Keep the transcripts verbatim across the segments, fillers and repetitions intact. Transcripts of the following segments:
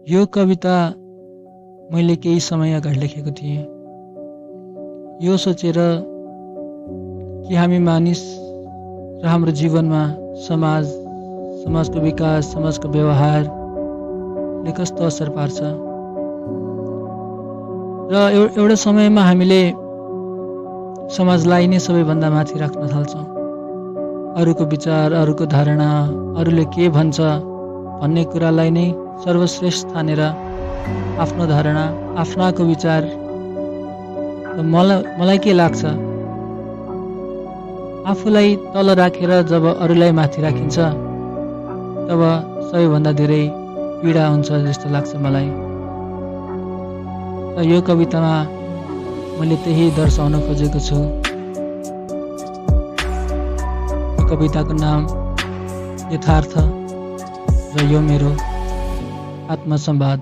यो कविता मैले केही समय अगाडि लेखेको थिएँ। यो सोचेर कि हामी मानिस र हाम्रो जीवनमा समाज समाजको विकास, समाजको व्यवहारले कस्तो असर पार्छ र एउटा समयमा हामीले समाजलाई नै सबैभन्दा माथि राख्न थाल्छौँ। अरूको विचार, अरूको धारणा, अरूले के भन्छ भन्ने कुरालाई नै सर्वश्रेष्ठ ठानेर आफ्नो धारणा, आफ्नाको विचार, मलाई मलाई के लाग्छ, आफूलाई तल राखेर जब अरूलाई माथि राखिन्छ तब सबैभन्दा धेरै पीडा हुन्छ जस्तो लाग्छ मलाई। र यो कवितामा मैले त्यही दर्शाउन खोजेको छु। कविताको नाम यथार्थ र यो मेरो आत्मसंवाद।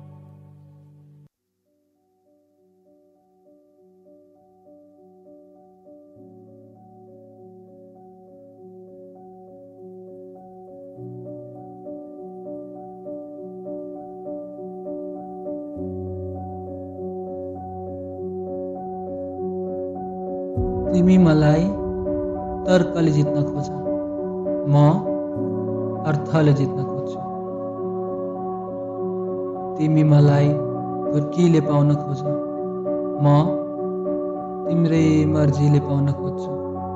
तिमी मलाई तर्कले जित्न खोज, म अर्थले जित्न खोज्छु। तिमी मलाई फुर्कीले पाउन खोज, म तिम्रै मर्जीले पाउन खोज्छु।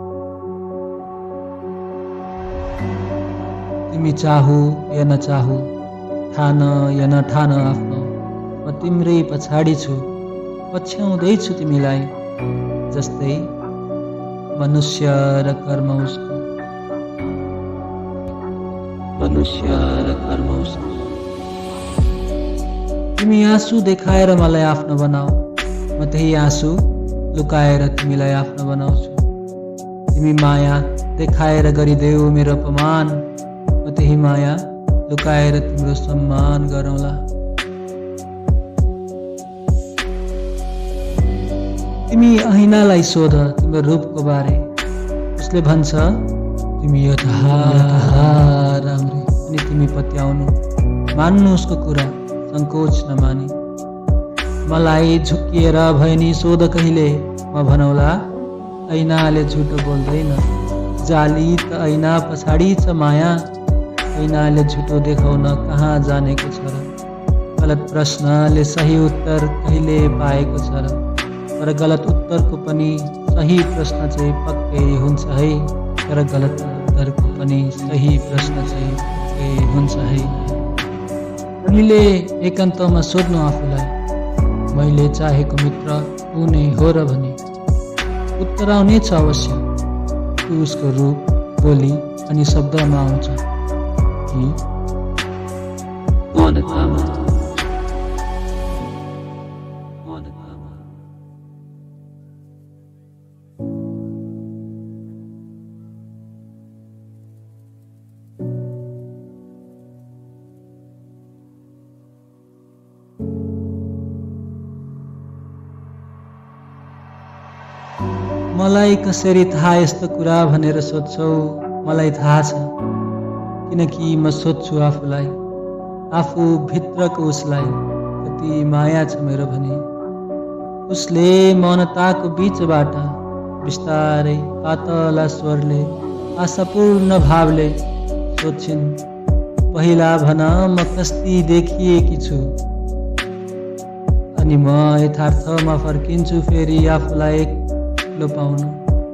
तिमी चाहु या नचाहु, ठान या नठान आफ्नो, म तिम्रै पछाडि छु, पछ्याउँदैछु तिमीलाई। जस्तै मनुष्य र कर्म उसको, मनुष्य र कर्म उसको। तिमी आँसु देखाएर मलाई आफ्नो बनाऊ, म त्यही आँसु लुकाएर तिमीलाई आफ्नो बनाउँछु। तिमी माया देखाएर गरिदेऊ मेरो अपमान, म त्यही माया लुकाएर तिम्रो सम्मान गरौँला। तिमी ऐनालाई सोध तिम्रो रूपको बारे, उसले भन्छ तिमी यथार्थ राम्री। अनि तिमी पत्याउनु, मान्नु उसको कुरा, संकोच नमानी। मलाई झुकिएर भए नि सोध कहिले, म भनौला ऐनाले झुटो बोल्दैन। जाली त ऐना पछाडि छ माया, ऐनाले झुटो देखाउन कहाँ जानेको छ र। गलत प्रश्नले सही उत्तर कहिले पाएको छ र। तर गलत उत्तरको पनि सही प्रश्न चाहिँ पक्कै हुन्छ है। तर गलत उत्तरको पनि सही प्रश्न चाहिँ पक्कै हुन्छ है। हामीले एकान्तमा सोध्नु आफूलाई, मैले चाहेको मित्र ऊ नै हो र भने उत्तर आउनेछ अवश्य। ऊ उसको रूप, बोली अनि शब्दमा आउँछ कि मनतामा। मलाई कसरी थाहा यस्तो कुरा भनेर सोध्छौ? मलाई थाहा छ, किनकि म सोध्छु आफूलाई, आफू भित्रको उसलाई कति माया छ मेरो भने। उसले मौनताको बीचबाट बिस्तारै पातला स्वरले, आशापूर्ण भावले सोध्छिन्, पहिला भन म कस्ती देखिएकी छु। अनि म यथार्थमा फर्किन्छु फेरि आफूलाई एक्लो पाउनु।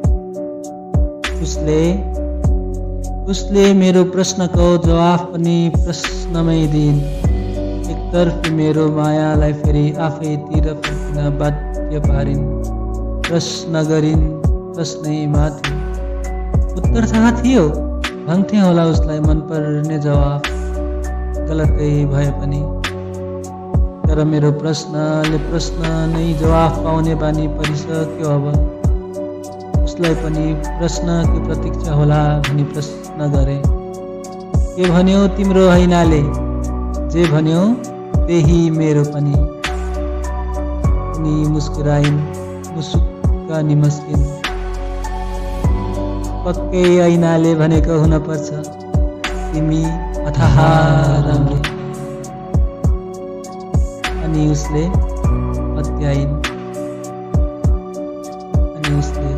उसले उसले मेरो प्रश्नको जवाफ पनि प्रश्नमै दिइन्। एकतर्फी मेरो मायालाई फेरि आफैतिर फर्किन बाध्य पारिन्। प्रश्न गरिन्, प्रश्नै माथि उत्तर थाहा थियो, भन्थे होला उसलाई मनपर्ने जवाफ, गलतै भए पनि। तर मेरो प्रश्नले प्रश्न नै जवाफ पाउने बानी परिसक्यो। अब उसलाई पनि प्रश्नको प्रतीक्षा होला भनी प्रश्न गरे। के भन्यो तिम्रो ऐनाले? जे भन्यो त्यही मेरो पनि। उनी मुस्कुराइन्, मुसुक्क निमस्किन्। पक्कै ऐनाले भनेको हुन पर्छ, तिमी अथाह राम्री। अनि उसले पत्याइन् अनि उसले